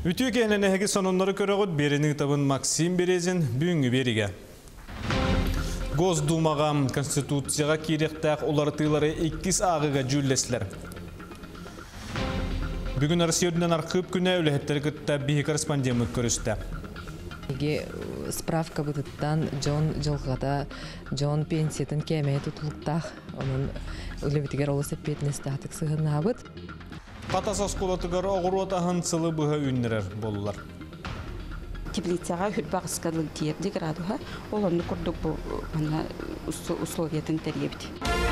Ütügenene hegi sonunları körögüt berinin tabın Maksim Berezin büyüngü beriге. Gosdumağa konstitutsiyaga kirektäk ulartylary 2 ağıga jüllesler. Bugün Rusiyadan arqyp güne ölehetler gıtta bir korrespondent körüstü. Spravka bıtıttan John pensiyadan kemeye tutuluktaq onun ölebitiger olası petneste hatık sığırına abıt. Qatasas kulatıgar oğurvatahın sılı bıha ünnerer bollar. Теплицага хүлбагыскалык тиерди градуга олонну курдук бу мана условиятын теребит.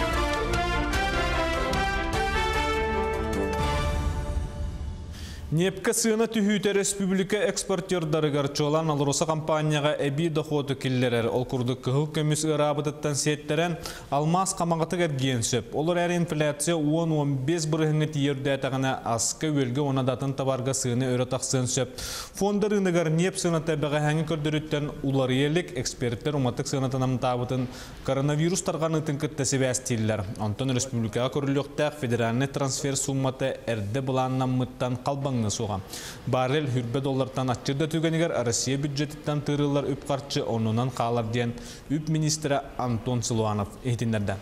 Непка сыны түйүтө республика экспортердарыгар чолан алроса компанияга эби доходу киллерер ол курдук кыл көмүс ырабытыттан сеттерен алмаз камагаты керген сөп. Олар әр инфляция 10-15 бұрығыңы тиерді әтағына аскы өлгі онадатын табарға сыны өрі тақсын сөп. Фондарыгар неп сыны табыға әңі көрдіріттен улар елік эксперттер уматтық сыны танам табытын коронавирус тарғанытын күттесі бәстейлер. Антон республикаға көріліқтәк федеральный трансфер сумматы әрді бұланнан мұттан қалбаң соған. Баррел хүрбе доллардан атчырда түгенігер Россия бюджеттен тырылар үп қарчы онынан қалар ден үп министрі Антон Силуанов ехтіндерді.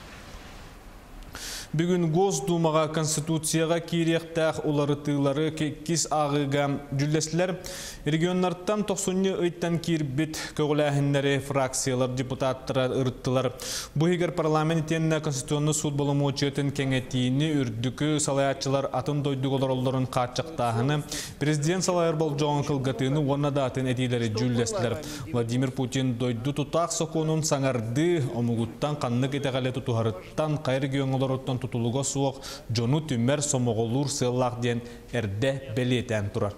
Бүгін Госдумаға конституцияға киректәк уларытылары кес ағыға жүлдесілер. Регионлардан 90 өйттен кирбет көгіләхіндері фракциялар, депутаттары ұрыттылар. Бұйгер парламентенне конституционны суд болымы өчетін кеңетейіні үрдікі салаятчылар атын дойдық оларын қатшықтағыны. Президент салайыр бол жоғын қылғатыны оны да атын әдейлері жүлдесілер. Владимир Путин дойды тұтақ соқонын саңарды омығыттан қанны кетеғале тұтуғарыттан қайыр геоңыларыттан tutuluğa soğuk jonu tümmer somoğulur sığlaq den erde beleten turar.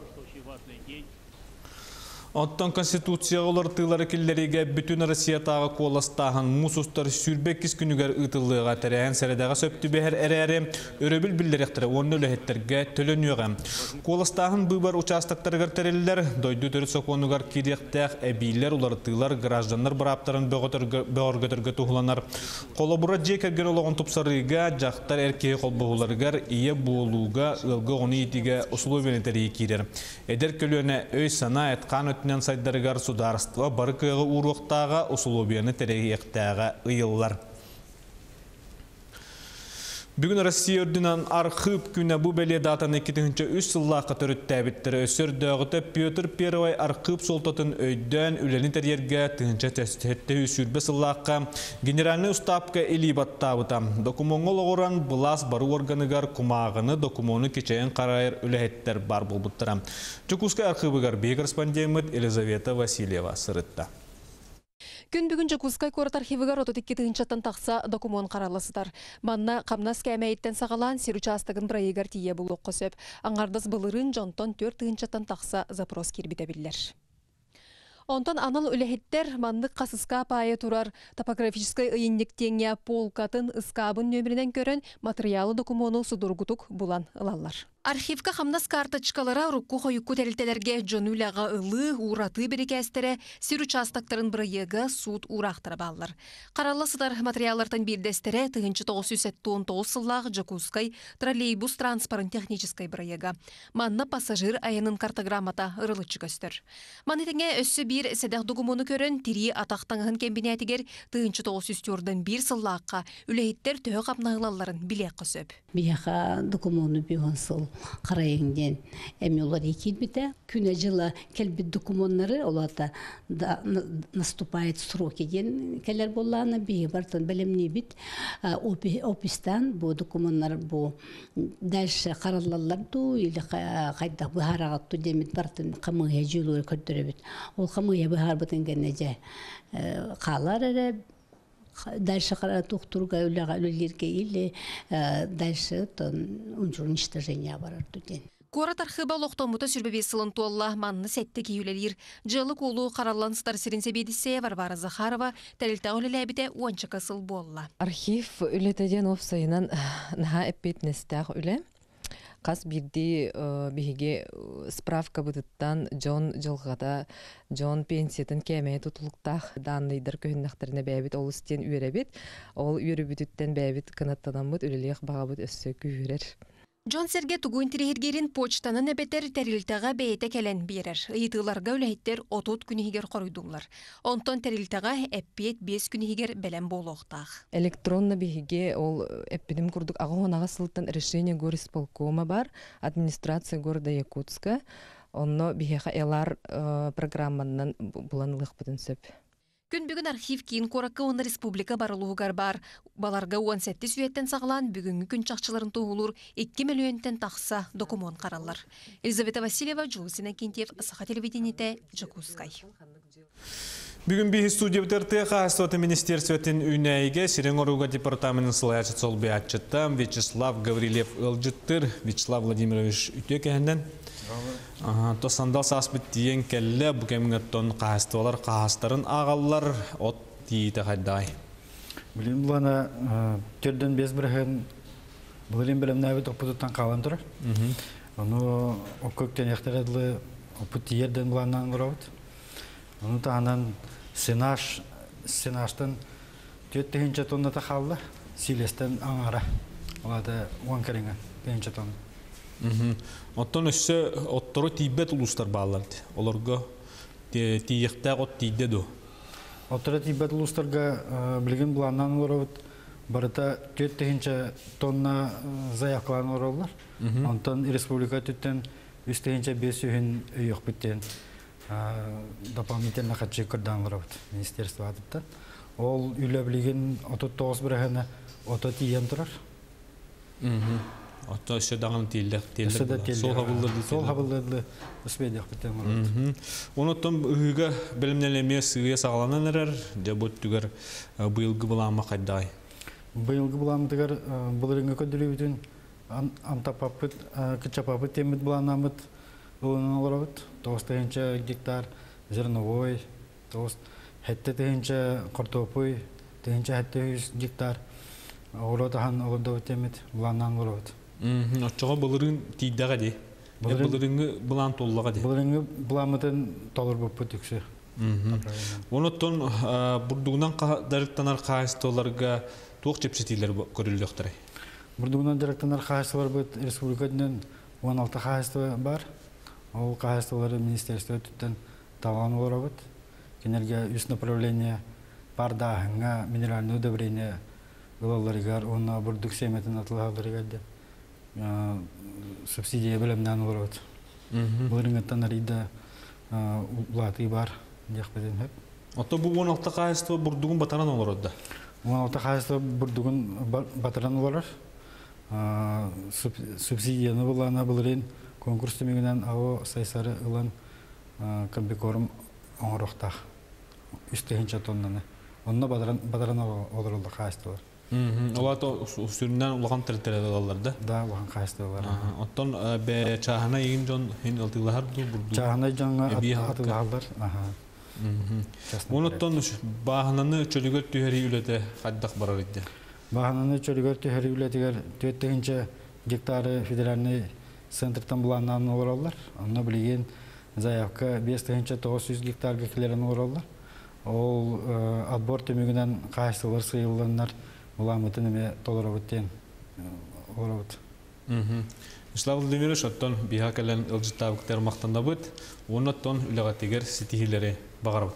Ondan konstitusiya ulartılары killeriga bütün Rusya tağı kolastağın musustar sürbekis günüger ıtıllığa terehen seredağa söptü beher ereri öröbül bildirektere onu ölehetlerge tölönüyor. Kolastağın bu bar uçastaktarıgar tereliler doydu törü sokonugar kirektäk ebiler ulartılar grajdanlar baraptарын böğürgötürgö tuğulanar. Kolabura jekerger olağın tupsarıga jaktar erkeği kolbuğulargar iye boğuluğa ılgı onu itige usuluveneteri kirer. Eder kölüne öy sana etkan ötünen saydarıgar sudarstva barıkığı uğruqtağa usulubiyаны tereyektağa ıyıllar. Bugün Rusya ördünen arxıp güne bu belediye datan 2-3 yıllaqa törüttəbittir. Ösür döğütü Pyotr Perovay arxıp soltatın öydön üleni teriyerge tığınca testihette üsürbe yıllaqa generalini ustapka elibattağıta. Dokumongol oğuran bulas barı organıgar kumağını dokumonu keçeyen qarayır ülehetler bar bulbuttıram. Çukuska arxıbıgar bir korrespondent Elizaveta Vasilyeva sırıtta. Күн бүгін Жакускай корот архивыгар ототикки тыгынчаттан тақса документ қараласыдар. Манна қамнас кәмәйттен сағалан сир участығын проегар тие бұл оқы сөп. Аңғардас былырын жонтон 4 тыгынчаттан тақса запрос кирбіде білдер. Онтон анал үлехеттер мандық қасыска пайы турар. Топографическай ыйыннектеңе полкатын ыскабын нөмірінен көрін материалы документу судургутук булан ылалар. Архивка хамнас карточкалара рукку хойукку тәрілтелерге жонуляға ылы, ураты берекәстері, сир участактарын бұрайыға суд урақтары балылар. Қараласыдар материаллартан бердестері 1979 сыллағы Жакускай троллейбус транспорын техническай бұрайыға. Манна пассажир айынын картограммата ырылычы көстір. Манетіңе өссі бір седақ документу көрін тири атақтаңығын кембинетігер 1901 сыллаққа үлейттер төе қапнағылаларын білек қосып. Бияқа документу бейон сыл қарайыңден әме олар екелбіті. Күні жылы кәлбіт документтары оларда наступает сроки ден кәлер болланы бейі бартын бәлемне бит. Опистан бұл документтар бұл дәлші қаралаларды или қайда бұхарағатты демет бартын қамығия жылуыр көрдірі бит. Ол қамығия бұхар бұтын кәнеже қалар әрі дальше тухтурга үлелерге или дальше уничтожение барар туден. Корот архыба лоқтомута сүрбебе сылын туалла манны сәтті кейулелер. Жылы қолу қаралланыстар сиринсе бедісе Варвара Захарова тәрілті үлеләбіде уанчыка сыл болла. Архив үлетеден опсайынан наға әппетнестәқ үле. Қас бірді бігі справка бұдыттан Джон пенсиятын кәмәйі тұтылықтақ данлайдар көхіндақтарына бәйбіт ол істен үйеребет. Ол үйері бүтіттен бәйбіт қанаттанамыд үлелеқ бағабыт өссі күйерер. Джон Серге тугуин тирихиргерин почтанын эбетер терилтаға бейте келен берер. Ыйтыларга үлэхиттер отут күнігер қоройдулар. Онтон терилтаға эппиет 5 күнігер бәлем болуқтақ. Электронно биһиге ол эппидим курдук агонаға сылттан решение горисполкома бар, администрация города Якутска. Онно биһиха элар программанан буланылык бүтүн сөп. Күн бүгін архив кейін қораққа оны республика барылуғар бар. Баларға 17 сүйеттен сағылан бүгінгі күн чақчыларын туғылыр 2 миллионтен тақса документ қаралар. Елизавета Васильева, Джулсина Кентьев, Саха телевидениете, Джакускай. Бүгін бейі студия бұтырты қағыстуаты министерстветін үйнәйге Сирен Оруға департаментін сылайачыт сол бейатчыттам Вячеслав Гаврилев ылжыттыр. Вячеслав Владимирович үтекәнден. Тосандал саспыт дейін кәлі бүкеміңеттон қағыстуалар қағыстарын ағалар от дейті қайдай. Білім бұлана түрден без бірген бұлым білім нәбет опытыттан қалан тұр. Оны көктен ектер әділі опыт ерден бұланнан ұрауыд. Оны тағынан сенаштан 4-5 тонната қалды, силестен аңара. Олады 10 кәріңі 5 тонна. Оттон өссі оттору тейбет ұлыстар бағаларды. Оларға тейіқтәқ от тейді ду. Оттору тейбет ұлыстарға білген бұланнан ұрауыд. Барыта 4-5 тонна заяқлан ұраулар. Онтан республика түттен 3-5 үйін үйіқ біттен. Дополнительно қатшы көрдан ұрауыд. Министерство адыптан. Ол үйлі білген 39 бірағына 30 тейен тұрар. Отто өсі дағын тейлдік. Сол қабылдырды үспейдік біттен ұрауыд. Оныттан үйігі білімнелеме сүйе сағаланан әрер, жабыт түгер бұйылғы бұлама қайдай. Бұйылғы бұламытығар бұлырыңға көндірі бүтін антапапыт, күтчапапыт темет бұланамыт ұлының оларабыт. 9 гектар зерновой, 7 картопой, 100 гектар олатахан оларда темет бұланан оларабыт. Отчаға бұлырың тейдіға де? Бұлырыңы бұлан толлаға де? Бұлырыңы бұламытын толыр бұппыт үксі. Оныттан бұрдығынан дарықтанар қағыстыларға тоқ жепсетейлер көрілдіқтірі? Бұрдығынан дарықтанар қағыстылар бұд республикадынан 16 қағыстылар бар. Ол қағыстылары министерство түттен талған олар бұд. Кенерге үст направление бардағыңа минеральный удобрение ғылаларығар, оны бұрдық семетін атылғаларығарды субсидия білімнен олар бұд. Бұлырыңыттан арыйда ұлаты бар. Отто бұл 16 қағысты бұрдығын батаран олар өдді? 16 қағысты бұрдығын батаран олар. Субсидияны бұлана бұлырын конкурс түмегінен ағы сайсары ұлан комбикорым оңырықтақ. 3-5 тоннаны. Онына батаран олар олды қағысты олар. Олаты үстірінен ұлған тәртәрі оларды? Да, ұлған қағысты олар. Оттон чағына егін жон алтығылар бұлды? Чағына jonga atılğallar. Оныттан бағынаны чөлігер түйері үлеті қаддақ барар еді? Бағынаны чөлігер түйері үлетігер 4 гектары федеральный центртан бұланнан оралдар. Оны білген заявка 5-900 гектар кекілерін оралдар. Ол отбор түмігінен қайсылар сыйылынар бұламытын еме толырабыттен орабыт. Вячеслав Владимирович, оттон биха кәлен ылжыттабықтар мақтанда бұд, оныттон үліғатегер сетихилері бағарып.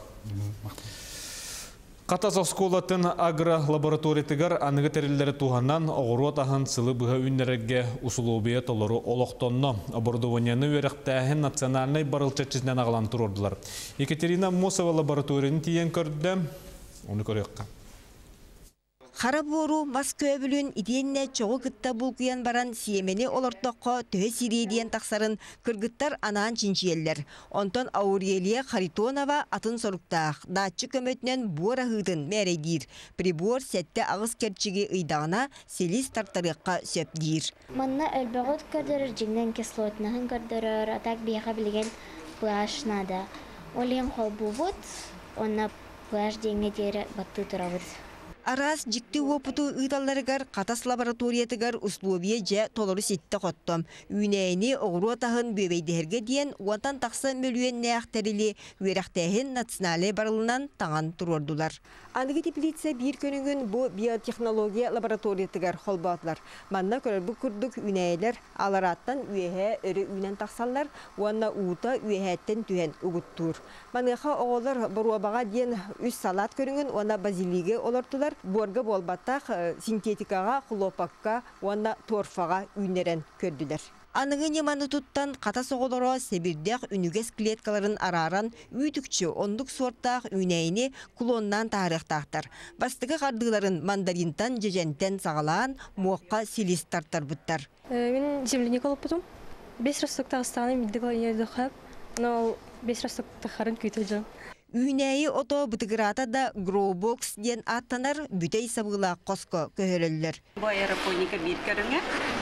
Қатас осколатын агро-лабораториятыгар анығы тәрелері туғаннан оғыру атағын сылы бұға үннерге ұсылуыбия толыру олықтонны. Оборудованияны өріқтәхін национальный барылчатчызынан ағылан тұр ордылар. Екатерина Мосова лабораторияны тиен көрді, оны көріққа. Хара бору Москва бүлін иденне чоғы кытта бұлқиян баран сиемені олортоққа төе сирейден тақсарын кыргыттар анаан чинчиеллер. Онтон Аурелия Харитонова атын соруқтақ. Датчы көмөтінен буара ғыдын мәрейдер. Прибор сәтті ағыз керчіге ұйдағына селис тартарыққа сөпдейір. Манна өлбәғыт көрдірір, жеңнен кислотнағын көрдірір, атак бияға білген плашнада. Олем қол бұвыд, онна плаш денге дері батты тұрабыд. Арас жикти опыту ыталларыгар катас лабораториятыгар условия же толору ситте коттом. Үнәйни оғыру атағын бөбейдерге дейін уатан тақса мөлуен нәяқтәрілі өрәқтәхін национале барылынан таңан тұрордулар. Анығы теплица бір көнігін бұ биотехнология лабораториятыгар холбатлар. Манна көрір бұ күрдік үнәйлер алараттан үйәе өрі үнән тақсалар, уанна уыта үйәттен түйен ұғыттур. Манғаға оғылар бұруабаға дейін үс салат көрігін, уанна базилиге олартылар. Борга болбаттақ синтетикаға, хлопакка, уанна торфаға үйнерен көрділер. Анығы неманы тұттан қата соғылыра себірдек үнігес клеткаларын араран үйтікчі ондық сорттақ үнәйіне клоннан тарихтақтар. Бастығы қардығыларын мандаринтан жежентен сағалаан муаққа селистартар бұттар. Мен земляника олып бұдым. 5 растықтағыстаны мендігі ерді но 5 растықтағарын көйтілді. Үйнәйі ото бұтығырата да Growbox ден аттанар бүтей сабғыла қосқа көхерелілер. Бұл аэропоника бір көріңе.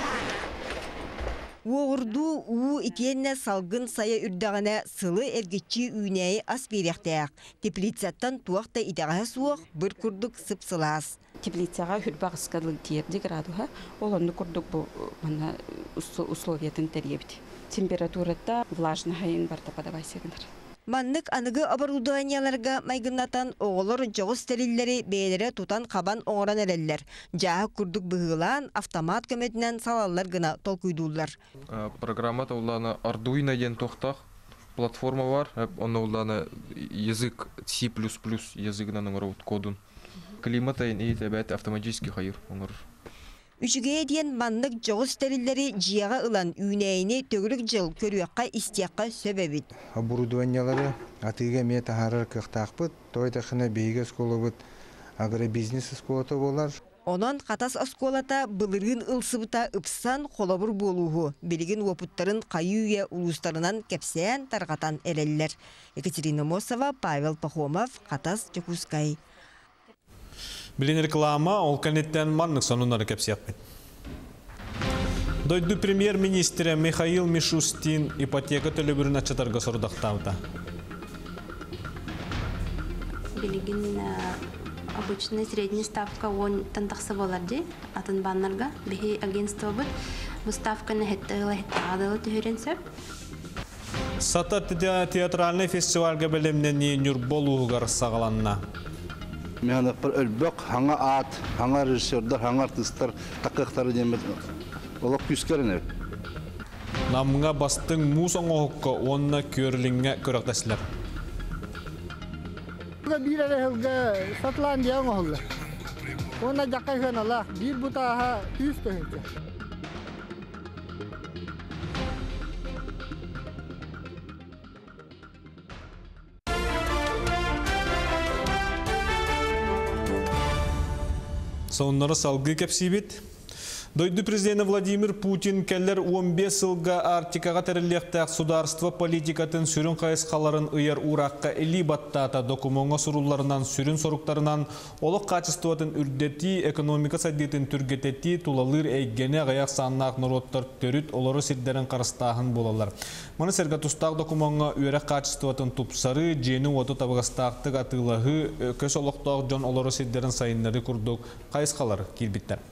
Оғырду уу итенне салгын сая үрдағына сылы әргетчі үйнәйі ас беректәяқ. Теплицаттан туақта итаға суық бір күрдік сып-сылас. Теплицаға хүрбағысқадылы тиерді градуға. Ол онды күрдік бұл условиятын тәребді. Температурата влажнағайын барда падавай сегіндір. Маннык анығы оборудованияларға майгыннатан оғылыр жоғыз стериллері бейлері тутан қабан оңыран әрелілер. Жағы күрдік бұғылан автомат көметінен салалар гына толкуйдулар. Программата уланы Arduino ден тоқтақ платформа бар. Оны уланы язык C++ языгынан оңырауд кодын. Климатайын ейт әбәт автоматически қайыр оңырыр. Үшіге дейін маннык жоғыз стериллері жияға ылан үйнәйіні төгілік жыл көріяққа истияққа сөбәбіт. Оборудованиялары атыға мет ағарыр кықтақпыт, тойдақына бейгі сколы агробизнес сколата болар. Онан қатас осколата бұлырын ылсыбыта ұпсан қолабыр болуғы, білігін опыттарын қайуя улустарынан кәпсән тарғатан әрелілер. Екатерина Мосова, Павел Пахомов, Қатас Чекускай. Билин реклама ол кәнеттен маннык сонунары кепсияқпен. Дойду премьер-министрі Михаил Мишустин ипотека төлөбүрін ачатарға сұрдақтауды. Билигин обычная средняя ставка он тантақсы боларды, атын баннарға, бихи агентство бұд, бұл ставканы хеттағылы түхеренсіп. Сата театральный фестивальға білімнен нүйір болуғығар сағаланна. Мен бір өлбөк, хаңа ат, хаңа режиссердар, хаңа артисттар, тақықтары демет, олық күскерін өп. Намыңа бастың мұз оңғыққа онына көрліңе көріқтәсілер. Bir arada Şotlandiya oğlu. Ona jakayhan Allah bir butaha üst öhdü. Соннары салгы кепсибит. Дойду президент Владимир Путин келлер 15 жылға Арктикаға тәрілектәк сударство политикатын сүрін қайысқаларын ұйар ураққа әлі баттата документға сұруларынан сүрін соруқтарынан олық қачыстуатын үрдеті экономика сәдетін түргететі тулалыр әйгене ғаяқ саннақ нұроттар төріт олары сиддерін қарыстағын болалар. Мұны сәргатустақ документға үйрек қачыстуатын тупсары жені оты табығыстақтық атылығы көс олықтақ жон олары сиддерін сайынлары күрдік қайысқалар келбіттер.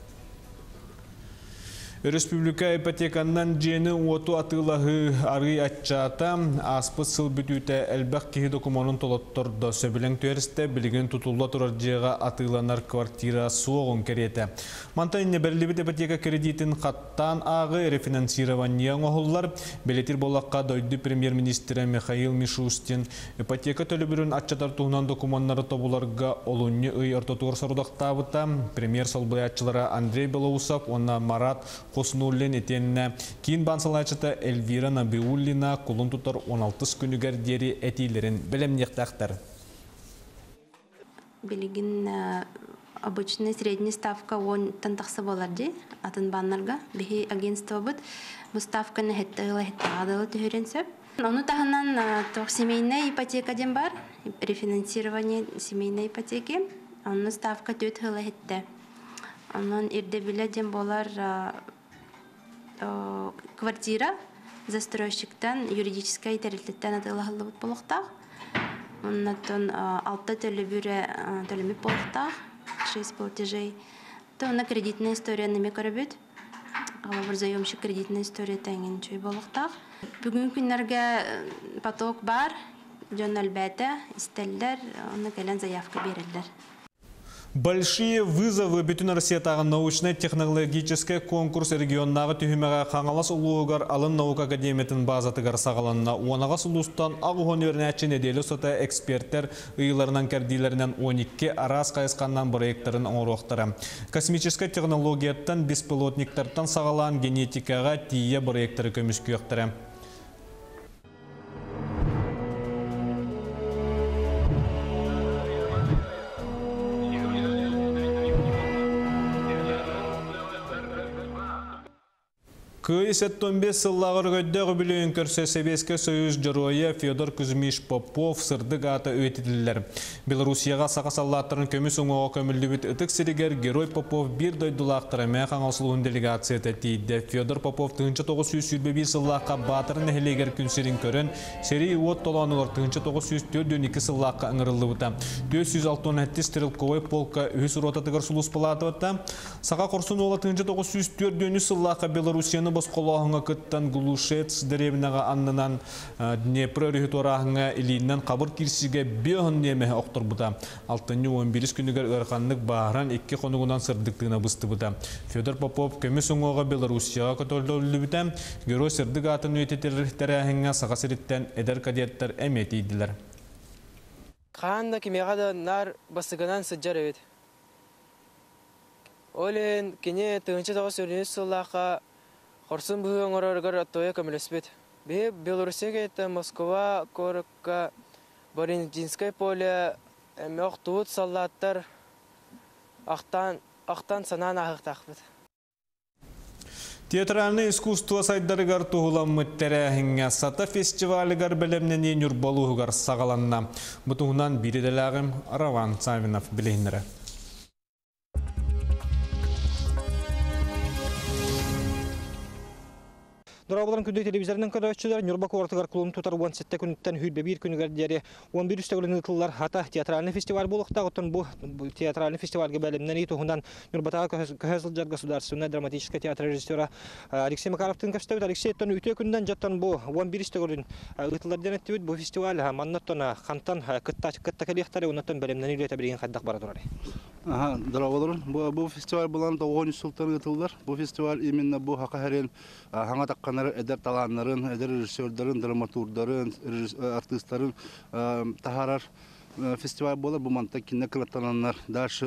Республика ипотеканнан жені оту атылағы ары атчаата аспыт сыл бүтүйті әлбәқ кейі документын толотторды сөбілен төрісті білген тұтулла тұрар жеға атыланар квартира суоғын кереті. Мантайын бәрлібіт ипотека кредитін қаттан ағы рефинансирования оғылар. Белетір болаққа дойды премьер-министрі Михаил Мишустин ипотека төлібірін атчатар туғынан документтары тобуларға олуны үй ортотуғыр сарудақтабыта. Премьер солбаятчылары Андрей Белоусов, онна Марат Қоснуллен етеніне кейін бансалайчыта Эльвира Набиуллина құлын тұтар 16 күнігер дері әтейлерін білімнектақтар. Білігін обычная средняя ставка он тантақсы боларды, атын баннарға, бихи агентство бұд, бұл ставканы хеттағылы түхеренсіп. Оны тағынан семейная ипотека ден бар, рефинансирование семейной ипотеки, оны ставка төтғылы хетті. Onun irde bile dem bolar kvartira застройщиктан юридическая территорияттан атылахылы болуқтақ. Оннан алты төлі бүрі төлімі болуқтақ. 6 платежей. То на кредитная история неме көрөбүт. Алабыр заемщик кредитная история тәңін чөй болуқтақ. Бүгін күнлерге поток бар, жон әлбәті, істелдер, оны кәлен заявка берілдер. Большие вызовы бүтін Россиятағы научно-технологический конкурс регионнағы түйімеға қаңалас ұлуығар алын наука академиятын базатығар сағаланына. Онаға сұлыстан ағуғын өрнәтші неделі сота эксперттер ұйыларынан кәрдейлерінен 12 арас қайысқаннан проекттарын оңыруқтары. Космический технологияттан беспилотниктардан сағалан генетикаға тие проекттары көміс күйіқтірі. Күйсеттон 5 сыллағыр көддөғы білуін көрсе Советский Союз жыруы Федор Кузьмич Попов сырдық аты өйтеділілер. Белорусияға сақасаллаттырын көміс оңуға көмілді бүт үтік сірігер Герой Попов бір дойдылақтыры мәқ аңасылуын делегация тәтейді. Федор Попов 1921 сыллаққа батырын әхелегер күнсерін көрін, сері от толанығыр 1942 сыллаққа ыңырылы бұта. 467 стрелковой полка үс ротатығыр сұлыс палаты бұта. Сақа құрсын ола 1904 сыллаққа Белорусияны Басқолағыңа күттен Глушец деревнаға аннынан Днепр региторағыңа илейінен қабыр кирсіге беғын немеге оқтыр бұта. 6-11 күнігер өрқанлық бағыран 2 қонығынан сырдықтығына бұсты бұта. Федор Попов көмес оңуға Белорусияға көтөлді бұта. Герой сырдық атын өйтетерліктері сағасыреттен әдер кадеттер әметейділер. Қағанда кемеғада нар басығынан сыджар өйді. Олен кене 1994 Хорсын бұғын орарғар аттоя көмілеспет. Бе Белорусияға етті Москва, Корыққа, Боринжинскай поле, әмеқ туыт саллаттар ақтан санан ағықтақпыд. Театральный искусство сайдарыгар туғыламмыттәрәхіңе сата фестивалыгар бәлемнен енюр болуғығар сағаланна. Бұтығынан бириделәғым Раван Савинов білейінірі. Дұрабыларын күнді телевизорынан көрәтшілер Нюрбак ортығар клубын тұтар 17 күніттен хүрбе бір күнігердері 11 үстәгілін ұтылылар хата театральный фестиваль болуқта ғыттын бұл театральный фестивальге бәлімнен етуғындан Нюрбатаға Көхәзілджар государственная драматическая театр режиссера Алексей Макаровтың көпстәуіт. Алексей Тоны үте күнден жаттан бұл 11 үстәгілін ұтылардан әттеуіт бұл фестиваль маннаттона қантан күтті кәлектері онаттан бәлімнен үйлеті бірген қаддақ бара тұрары. Дұрабыларын бұл фестиваль болан 9 сұлтан ұтылдар. Бұл фестиваль именно бұл хақа әрен хаңа таққанары әдер таланларын, әдер режиссердарын, драматурдарын, артистларын тахарар фестиваль болар. Бұл манта кине кылаттананlar дальше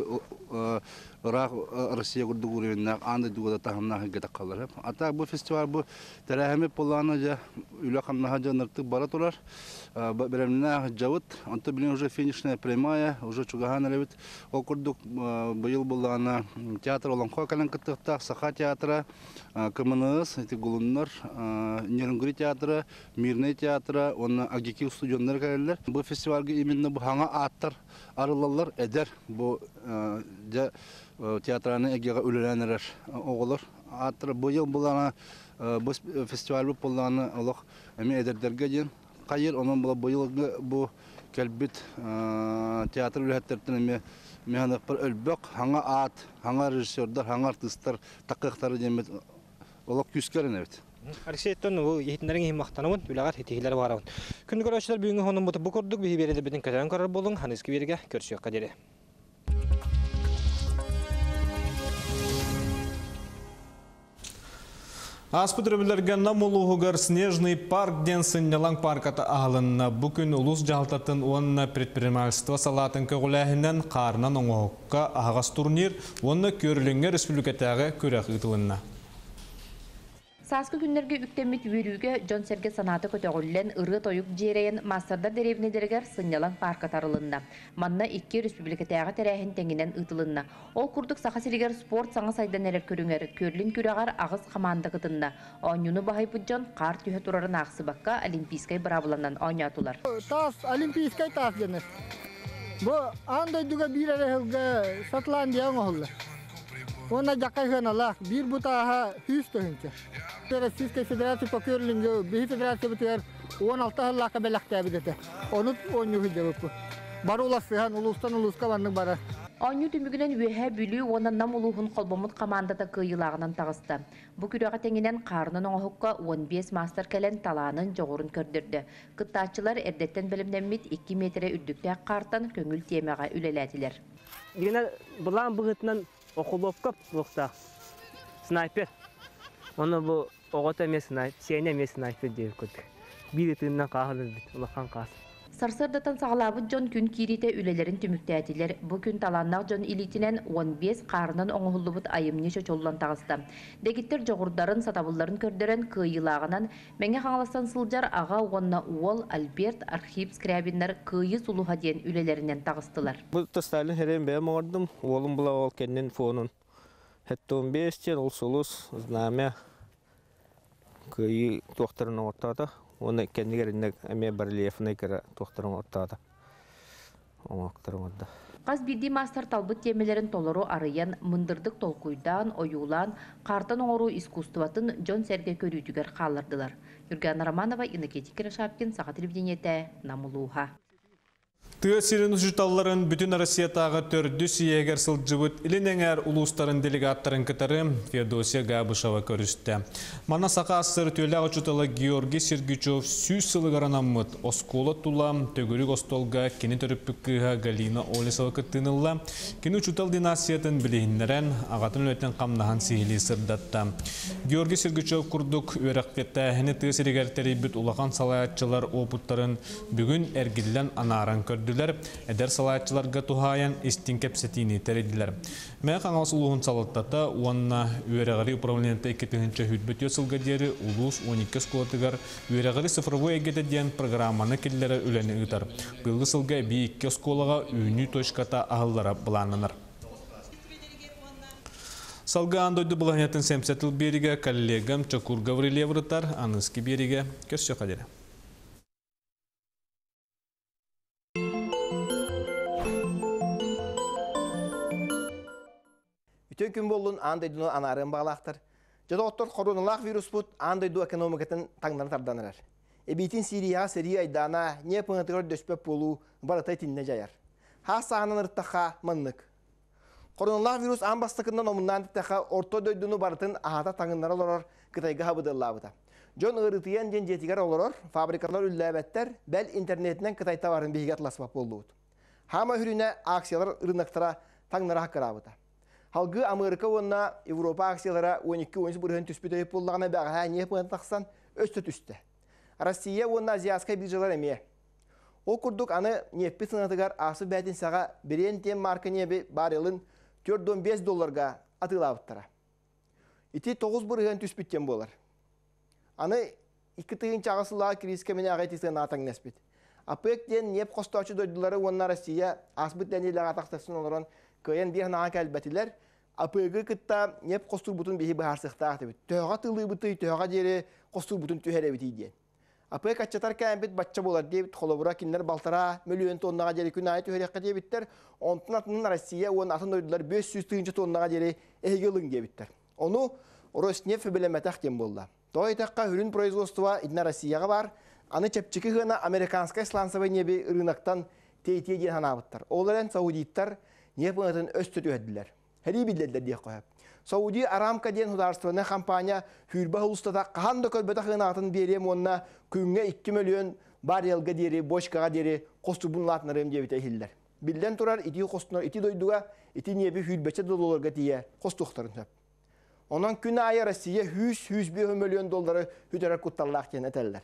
Россия күрді көревеннәк, аңды дүгіда тағымнағы геті қалар. Ата бұл фестиваль бұл тәрәхемет боланы жа үлі қамнаға жаныртық бара тұрар. Беремнәғы жауыт, анты білен уже финишная прямая, уже чугахан әлевет. Ол күрдік бұйыл боланы театр оланқо кәлін күттіқтақ, Саха театры, КМНС, Гулыннар, Нерінгүри театры, Мирный театры, оны Агеки студиондар кәлілер. Бұл фестивальге именно бұл хаңа аттар арылалар әдер бұл театраны әгеға үліләнерер оғылыр. Аттыр бұйыл боланы бұл фестиваль боланы олық әме әдердерге ден. Қайыр, оның бұйылғы бұл кәлбіт театр үләттерден әме механық бір өлбөк, хаңа ат, хаңа режиссердар, хаңа артисттар, таққықтары демет олық күскерін әбет. Алексей Тоны бұл ехетіндерін ең мақтануын, үләғат етігілер барауын. Күнді көрәшілер бүгінгі оның бұты бұл көрдік, бейі береді бітін көтерін көрір болың, ханызғы беріге көрсек қадері. Аспыдырбілерге намылуғығыр снежный парк ден сыннелан парката ағылынна. Бүкін ұлыс жалтатын онына предпринимательство салатын көгіләхінен қарынан оңуыққа ағас турнир, онына көріліңе республикатағы көрәқ ұтылынна. Саскы күннерге үктемит үйрүүгө Жон Серге санаты көтөгүллен ыры тоюк жерейен Масардар деревнедергер сыннялан парка тарылынна. Манна 2 республикатағы тәрәхін теңінен ұтылынна. Ол күрдік сақасилигер спорт саңа сайдан әрер көріңер, көрлін күрағар ағыз қаманды қытынна. Оңюны бағай бұджон қар түйе тұрарын ақсы баққа олимпийскай бравыланан оңятулар. Тас, олимпийскай тас денес. Бұл андай дүгі бір әрі Шотландия оңғылы. Ona jakayhanalar bir butaha 100 tönçe. Российской Федерации по керлингу, Бихи Федерации битер 16 лака белактабидете. Onu oynuyor cevapı. Barulası han ulustan uluska varlık bara. Оню түмүгүнен үөһэ бүлүү онаннам улуухун колбомут командата кыйылаагынан тагысты. Бу күрөҕө теңинен каарынын оҥоһукка 15 мастер келен талаанын жоғурун көрдүрдү. Кыттаачылар эрдеттен билимнеммит 2 метре үрдүктээк картан көңүл темага үлелетилер. Дигене булан быгытынан окулопкап булукта. Снайпер. Оны бу огота эмес снайпер, сене эмес снайпер деп көтүк. Бир тыыннан каалыр бит, улахан каас. Сарсырдатан сағалабыт жон күн кирите үлелерин түмүктәтилер. Бу күн таланнақ жон илитинен 15 қарынан оңғылыбыт айымне чочоллан тағысты. Дегиттер жоғырдарын сатабылларын көрдерен кыйылағынан мәңе қаңластан сылжар аға оғанна Уол, Альберт, Архип, Скрябиннар кыйы сулуға ден үлелерінен тағыстылар. Бұл тастайлы херен бәм ордым, олым бұла ол кеннен фонын. Хетті 15 тен ол сұлыс, знамя кыйы тоқтарын ортада. Оны кендигеринек эме барельефный кера тохтарын оттада. Оңактырын отда. Қаз бидди мастер талбыт темелерин толору арыян, мындырдык толкуйдан, оюлан, картан оңору искусстватын Джон Серге көрүйтүгер қалырдылар. Юргана Романова, Иннокентий Кирашапкин, Саха телевидениете, Намулуха. Тыасирин ұжыталларын бүтін Россиятағы төрді сиегер сылжыбыт илинеңер улустарын делегаттарын кітары Феодосия Габышева көрісті. Мана сақа асыр төлі ұжыталы Георгий Сергичев сүйс сылығаранамыт оскола тулам төгірік остолға кені төріппікіға Галина Олесова кіттінілла кені ұжытал динасиятын білігінлерін ағатын өлетін қамнахан сейілі сырдатты. Георгий Сергичев күрдік өрәқпетті әне тыасиригертері бүт улақан салаятчылар опыттарын бүгін әргілден анаран көрді. Эдер салаатчыларга тухаян истин кепсетини теридилер. Мен қаңалсылуғын салаттата, уанна үйерағари управлениянта 2-нче хүтбөт өсілгі дері улус 12 сколатығар үйерағари цифровой егеті ден программаны келлері үләні ұтар. Бұлғы сылға бі 2 сколаға үйні точката ағыллара бұланынар. Салға андойды бұланетін сәмсетіл беріге коллегам Чакур Гаврилев рытар, аныскі беріге көсі қадері. Bütün gün bolun andayduğunu anarın bağlaktır. Jada otor koronalak virus bud andayduğu ekonomikatın tangdan tardanırar. Ebitin Siriya Siriya aydana ne pıngatıgar döşpep bolu baratay tinne jayar. Ha sahanan ırttaqa manlık. Koronalak virus ambastakından omundan tıttaqa orta döydüğünü baratın ahata tangınlar olor kıtayga habıdırlabıda. John ırıtıyan jen jetigar olor fabrikalar üllebetler bel internetinden kıtayta varın bihigat lasbap bolluğud. Hama hürüne aksiyalar ırnaktıra tangnara hakkırabıda. Halgı Amerika onunla Avrupa aksiyalara 12-13 bırhın tüspüt öйіп болдағына бәғі не пыңын тақсан өсті түсті. Россия онunla Азияска биржалар әме. О күрдік аны неппі сынатығар асы бәтін саға бірен тем марка небі барелін $4-5 атылабыттара. Ити 9 бұрығын түспіттен болар. Аны 2 тыйын чағысылаға кризиске мене ағайтысығын атаң нәспет. Апектен неп қостаучы дойдылары онunla Россия асбыт дәнеліға тақстасын оларын көйен бір наға кәлбәтілер, апығы кітта неп қостур бұтын бейі бұхарсықтақ дебет. Төға тылы бұты, төға дері қостур бұтын түйер әбет дейден. Апығы кәтчатар кәмбет батча болар дебет, қолабыра кенлер балтара миллион тоннаға дері күн айы түйер әққа дебеттер. Онтын атының Россия, оның атын ойдылар 500 тыйынчы тоннаға дері әйгелің дебеттер. Оны Роснефть білеметақ дем болды. Тойтаққа хүрін производства идна Россияға бар, аны чепчікі ғына американскай слансовай небе рынақтан тей-тей ден ханабыттар. Оларен саудиттар Непонятен өстөтү өддүлөр. Хери билдерлер дие коюп. Сауди Арамка ден хударствоны компания хүрба улустада кандай көрбөтө хынатын берем онна күнгө 2 миллион баррелга дери, бочкага дери, костубун латнарым дебите хиллер. Билден турар ити костунар, ити дойдуга, ити неби хүрбече долларга тие костуктарын төп. Онан күнү айы Россия $100 миллион хүтөрөр кутталлак ден этеллер.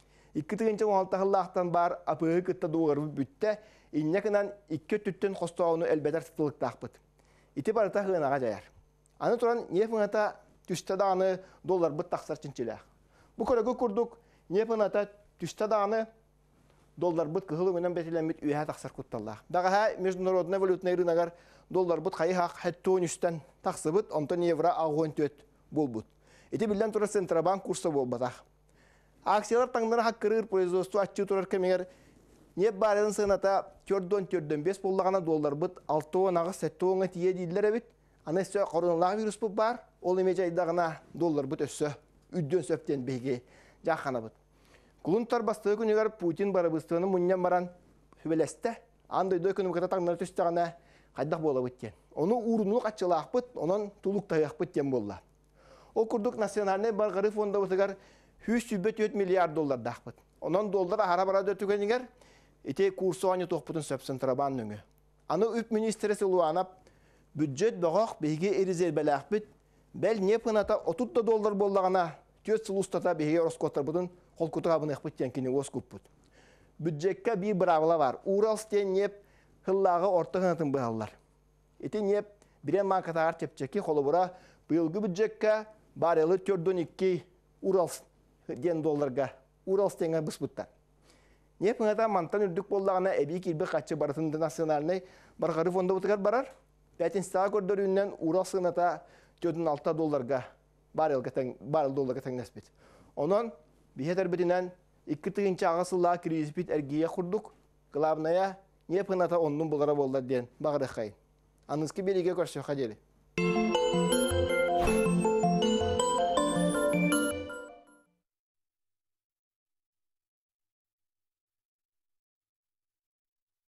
2-16 жыллактан бар апыгы кытта дугар бүтте иннекынан 2 түттен қостауыны әлбәтер тұтылықтақпыд. Ити барыта ғынаға жаяр. Аны тұран нефіңата түсті дағаны доллар бұт тақсар чинчелек. Бұ көрігі күрдік нефіңата түсті дағаны доллар бұт кығылы мүнен бәтіленмет үйе тақсар күтталлақ. Дағаға международный валютный рынагар доллар бұт қайық хәттуын үстен тақсы бұт, онтан евро ағуын төт бол бұт. Ити білден тұрар Центробанк курсы бол батақ. Акциялар таңдары хаққырыр производство атчы тұрар кәмегер Неп барылын сыната $4-5 боллағана доллар бұд 6-10-ағы 7-10-ға тие дейділер әбет. Аны өссі қорынлағы вирус бұд бар, ол еме жайдағына доллар бұд өссі үдден сөптен бейге жаққана бұд. Құлынтар бастығы күнігер Путин бары бұстығының мұннен баран хүбелесті. Андойды экономиката таңдары түстіғана қайдақ бола өткен. Оны урынлық атчылақпыт, онан тулық таяқпыт дем болла. Ол күрдік национальный барғары фонда өтігер 100 миллиард доллар дақпыт. Онан доллар ара-бара дөтігенігер, ете курсы аны тоқпытын сөпсін тұрабан нүңі. Аны үп министресі ұлуанап, бюджет бағақ бейге ерізер бәләқпіт, бәл не пыната 30 доллар боллағана, төт сыл ұстата бейге роскоттар бұдын қол күтіға бұны әқпіттен кені өз күппіт. Бюджетка бір бірағыла бар. Уралстен неп хыллағы орта ғынатын бұғалар. Ете неп бірен манкатағар тепчекі қолы бұра бұйылғы бюджетка барелы 4-2 Уралс ден долларға. Уралстенға бұспыттар. Неп ғыната мантан үрдік боллағына әбей келбі қатшы барытынды национальный барғары фонда бұтығар барар. Пәтінстіға көрдірінен Уралс ғыната 4-6 долларға барел долларға тәңнәспет. Онан бейхетер бітінен 2-тігінші ағасылла кризиспет әргейе құрдық, ғылабыная не пыната онның бұлғара болдар ден бағыры қайын. Анызки береге көрші қадері.